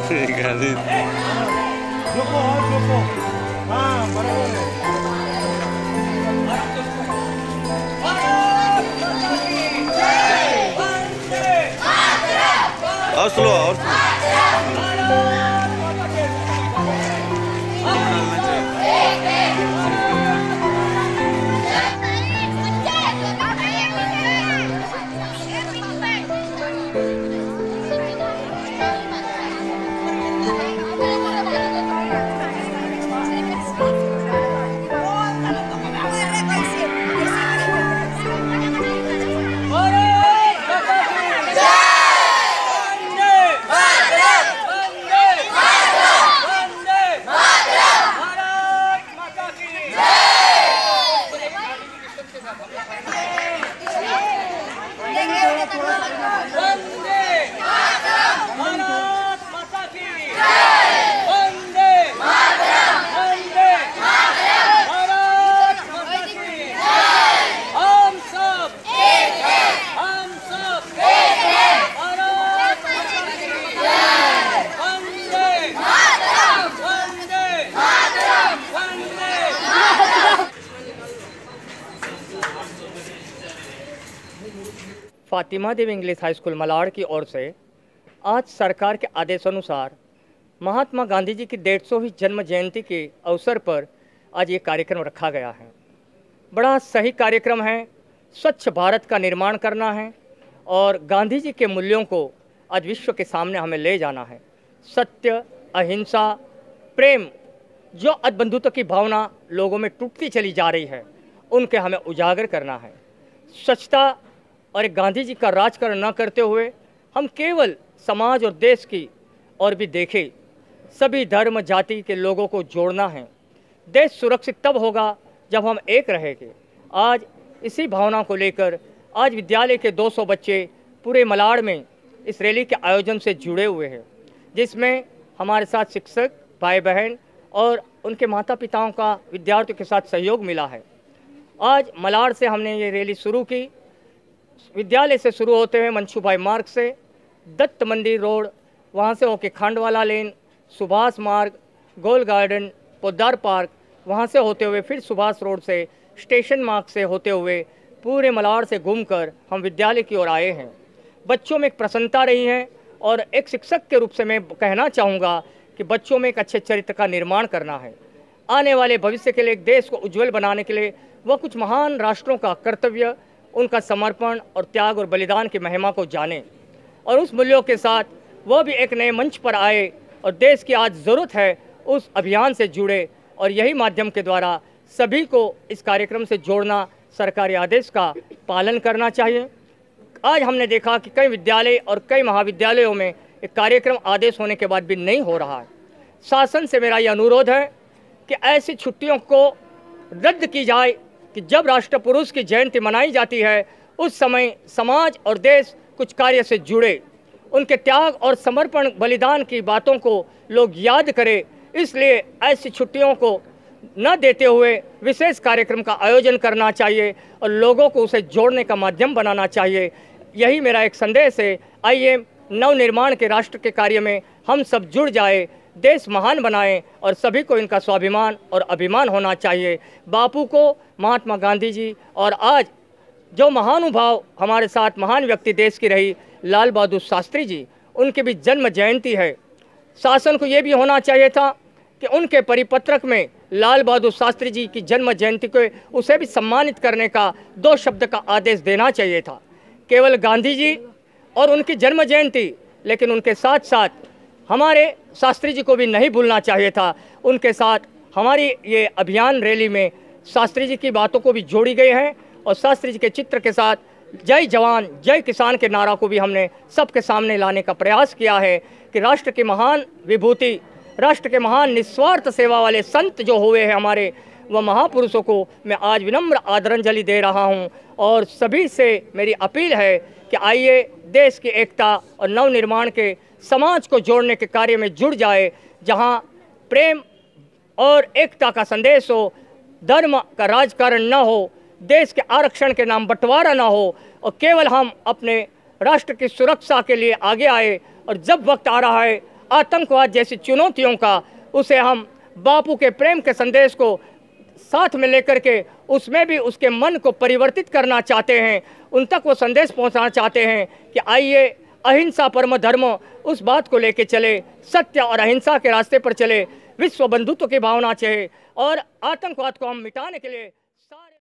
गांधी हाँ बराबर है। और स्लो और slow. Fatima Devi English high school Malad की ओर से आज सरकार के आदेशानुसार महात्मा गांधी जी की 150वीं जन्म जयंती के अवसर पर आज ये कार्यक्रम रखा गया है। बड़ा सही कार्यक्रम है। स्वच्छ भारत का निर्माण करना है और गांधी जी के मूल्यों को आज विश्व के सामने हमें ले जाना है। सत्य, अहिंसा, प्रेम, जो बंधुत्व की भावना लोगों में टूटती चली जा रही है, उनके हमें उजागर करना है। स्वच्छता और एक गांधी जी का राजकारण न करते हुए हम केवल समाज और देश की और भी देखें। सभी धर्म जाति के लोगों को जोड़ना है। देश सुरक्षित तब होगा जब हम एक रहेंगे। आज इसी भावना को लेकर आज विद्यालय के 200 बच्चे पूरे मलाड़ में इस रैली के आयोजन से जुड़े हुए हैं, जिसमें हमारे साथ शिक्षक भाई बहन और उनके माता पिताओं का विद्यार्थियों के साथ सहयोग मिला है। आज मलाड़ से हमने ये रैली शुरू की। विद्यालय से शुरू होते हुए मंछूभाई मार्ग से दत्त मंदिर रोड, वहाँ से होके खांडवाला लेन, सुभाष मार्ग, गोल गार्डन, पोद्दार पार्क, वहाँ से होते हुए फिर सुभाष रोड से स्टेशन मार्ग से होते हुए पूरे मलाड़ से घूमकर हम विद्यालय की ओर आए हैं। बच्चों में एक प्रसन्नता रही है और एक शिक्षक के रूप से मैं कहना चाहूँगा कि बच्चों में एक अच्छे चरित्र का निर्माण करना है। आने वाले भविष्य के लिए, एक देश को उज्ज्वल बनाने के लिए वह कुछ महान राष्ट्रों का कर्तव्य, उनका समर्पण और त्याग और बलिदान की महिमा को जाने और उस मूल्यों के साथ वह भी एक नए मंच पर आए और देश की आज ज़रूरत है उस अभियान से जुड़े और यही माध्यम के द्वारा सभी को इस कार्यक्रम से जोड़ना, सरकारी आदेश का पालन करना चाहिए। आज हमने देखा कि कई विद्यालय और कई महाविद्यालयों में एक कार्यक्रम आदेश होने के बाद भी नहीं हो रहा है। शासन से मेरा ये अनुरोध है कि ऐसी छुट्टियों को रद्द की जाए कि जब राष्ट्र पुरुष की जयंती मनाई जाती है उस समय समाज और देश कुछ कार्य से जुड़े, उनके त्याग और समर्पण बलिदान की बातों को लोग याद करें। इसलिए ऐसी छुट्टियों को न देते हुए विशेष कार्यक्रम का आयोजन करना चाहिए और लोगों को उसे जोड़ने का माध्यम बनाना चाहिए। यही मेरा एक संदेश है। आइए नवनिर्माण के राष्ट्र के कार्य में हम सब जुड़ जाए, देश महान बनाएं और सभी को इनका स्वाभिमान और अभिमान होना चाहिए। बापू को, महात्मा गांधी जी और आज जो महानुभाव हमारे साथ महान व्यक्ति देश की रही लाल बहादुर शास्त्री जी, उनकी भी जन्म जयंती है। शासन को ये भी होना चाहिए था कि उनके परिपत्रक में लाल बहादुर शास्त्री जी की जन्म जयंती को उसे भी सम्मानित करने का 2 शब्द का आदेश देना चाहिए था। केवल गांधी जी और उनकी जन्म जयंती, लेकिन उनके साथ साथ हमारे शास्त्री जी को भी नहीं भूलना चाहिए था। उनके साथ हमारी ये अभियान रैली में शास्त्री जी की बातों को भी जोड़ी गई है और शास्त्री जी के चित्र के साथ जय जवान जय किसान के नारा को भी हमने सबके सामने लाने का प्रयास किया है कि राष्ट्र की महान विभूति, राष्ट्र के महान निस्वार्थ सेवा वाले संत जो हुए हैं हमारे, वह महापुरुषों को मैं आज विनम्र आदरांजलि दे रहा हूं। और सभी से मेरी अपील है कि आइए देश की एकता और नवनिर्माण के समाज को जोड़ने के कार्य में जुड़ जाए, जहां प्रेम और एकता का संदेश हो, धर्म का राजकारण न हो, देश के आरक्षण के नाम बंटवारा न हो और केवल हम अपने राष्ट्र की सुरक्षा के लिए आगे आए। और जब वक्त आ रहा है आतंकवाद जैसी चुनौतियों का उसे हम बापू के प्रेम के संदेश को साथ में लेकर के उसमें भी उसके मन को परिवर्तित करना चाहते हैं, उन तक वो संदेश पहुंचाना चाहते हैं कि आइए अहिंसा परम धर्म, उस बात को लेके चले, सत्य और अहिंसा के रास्ते पर चले, विश्व बंधुत्व की भावना चाहे और आतंकवाद को हम मिटाने के लिए